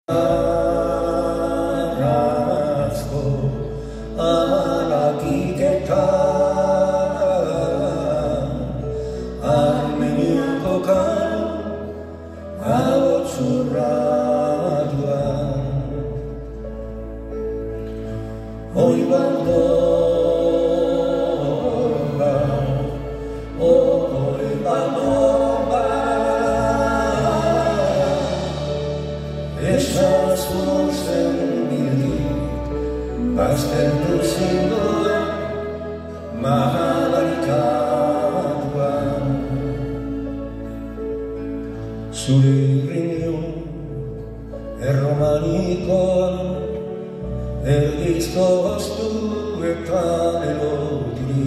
Carrasco a la quiqueta al menino cocano a ochurradua hoy bandora hoy bandora esas voces Pastel lucindo mahalaricadua sul riunion e romanicon el disco stuve tale lo di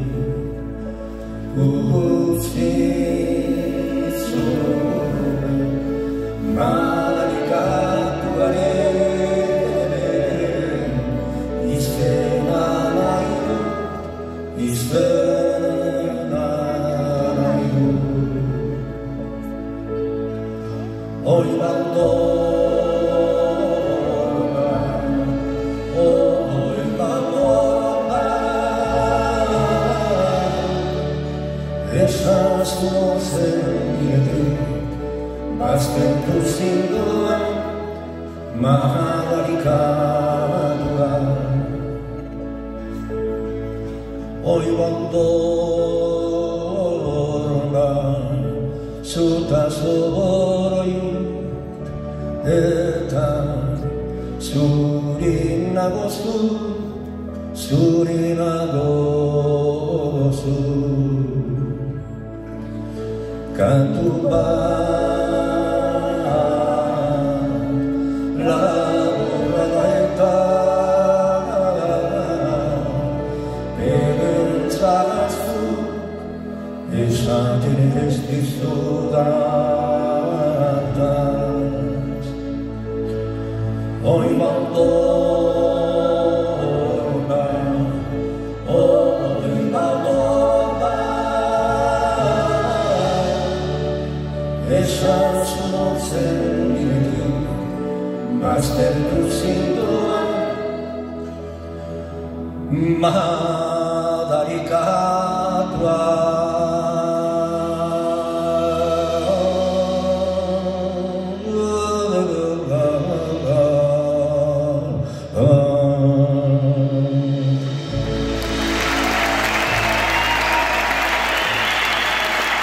ufficio mahalaricadua Hoy bandona, hoy bandona, esas voces de basten tu singoa, mahalaricadua. Hoy bandona, suta soboroyu. Eta surinagozu, surinagozu kantu bat laburra eta pentsarazu esaten ez dizudataz Hoy bandona, hoy bandona Esas voces de basten lucindo mahalaricadua